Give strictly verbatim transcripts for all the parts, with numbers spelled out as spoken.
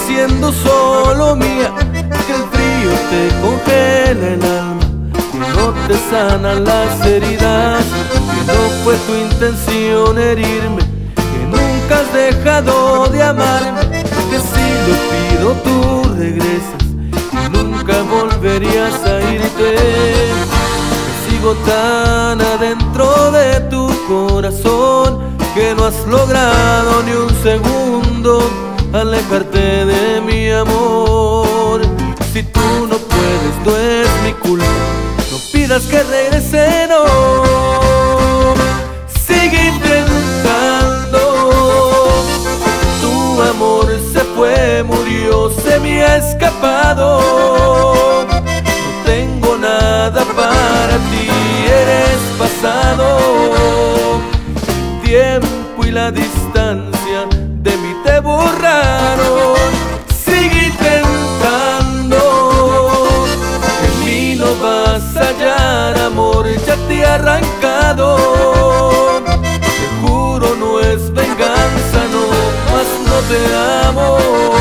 siendo solo mía, que el frío te congela el alma, que no te sanan las heridas, que no fue tu intención herirme, que nunca has dejado de amarme, que si lo pido tú regresas y nunca volverías a irte, que sigo tan adentro de tu corazón que no has logrado ni un segundo alejarte de mi amor. Si tú no puedes, no es mi culpa, no pidas que regrese, no. Sigue intentando, tu amor se fue, murió, se me ha escapado. No tengo nada para ti, eres pasado. El tiempo y la distancia de mí te borraron. Sigue intentando, en mí no vas a hallar amor, ya te he arrancado. Te juro no es venganza, no, mas no te amo.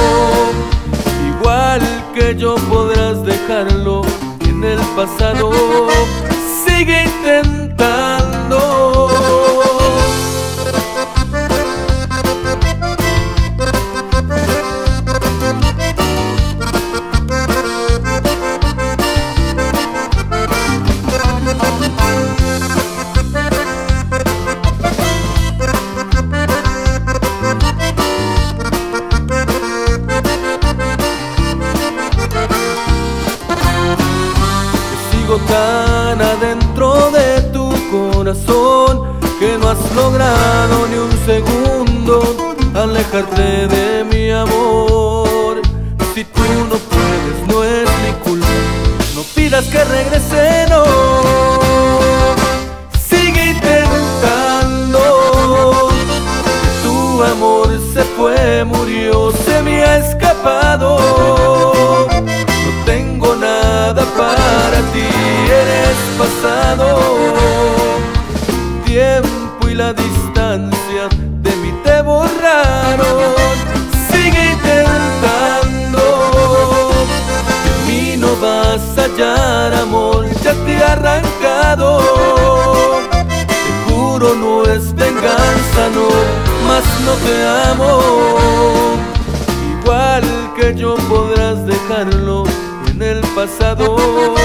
Igual que yo podrás dejarlo en el pasado. Sigue intentando. Tan adentro de tu corazón que no has logrado ni un segundo alejarte de mi amor. Si tú no puedes, no es mi culpa, no pidas que regrese, no. Sigue intentando, que tu amor se fue, murió, se me ha escapado. No tengo nada para ti, eres pasado. El tiempo y la distancia de mí te borraron. Sigue intentando, en mí no vas a hallar amor, ya te he arrancado. Te juro no es venganza, no, mas no te amo. Igual que yo podrás dejarlo en el pasado.